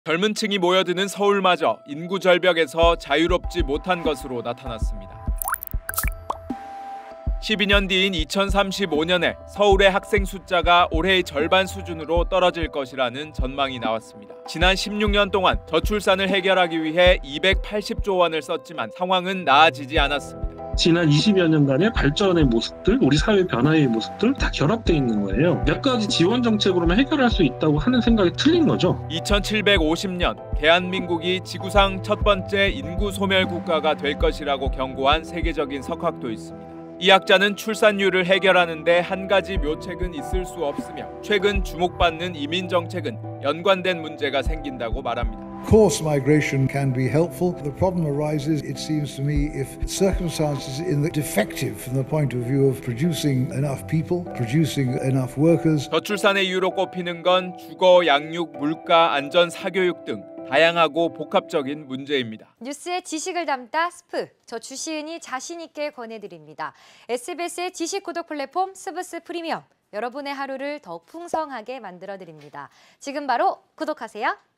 젊은 층이 모여드는 서울마저 인구 절벽에서 자유롭지 못한 것으로 나타났습니다. 12년 뒤인 2035년에 서울의 학생 숫자가 올해의 절반 수준으로 떨어질 것이라는 전망이 나왔습니다. 지난 16년 동안 저출산을 해결하기 위해 280조 원을 썼지만 상황은 나아지지 않았습니다. 지난 20여 년간의 발전의 모습들, 우리 사회 변화의 모습들 다 결합되어 있는 거예요. 몇 가지 지원 정책으로만 해결할 수 있다고 하는 생각이 틀린 거죠. 2750년 대한민국이 지구상 첫 번째 인구 소멸 국가가 될 것이라고 경고한 세계적인 석학도 있습니다. 이 학자는 출산율을 해결하는 데 한 가지 묘책은 있을 수 없으며 최근 주목받는 이민 정책은 연관된 문제가 생긴다고 말합니다. Forced migration can be helpful. The problem arises, it seems to me, if circumstances in the defective from the point of view of producing enough people, producing enough workers. 저출산의 이유로 꼽히는 건 주거, 양육, 물가, 안전, 사교육 등 다양하고 복합적인 문제입니다. 뉴스의 지식을 담다 스프, 저 주시은이 자신 있게 권해드립니다. SBS의 지식 구독 플랫폼 스브스 프리미엄, 여러분의 하루를 더욱 풍성하게 만들어드립니다. 지금 바로 구독하세요.